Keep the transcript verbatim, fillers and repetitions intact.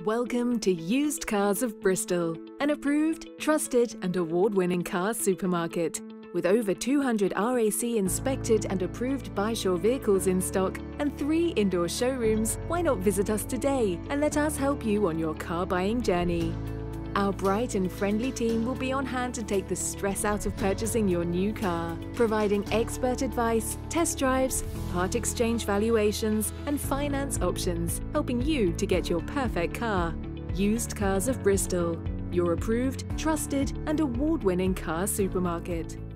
Welcome to Used Cars of Bristol, an approved, trusted and award-winning car supermarket. With over two hundred R A C inspected and approved By-Shore vehicles in stock and three indoor showrooms, why not visit us today and let us help you on your car buying journey. Our bright and friendly team will be on hand to take the stress out of purchasing your new car, providing expert advice, test drives, part exchange valuations and finance options, helping you to get your perfect car. Used Cars of Bristol, your approved, trusted and award-winning car supermarket.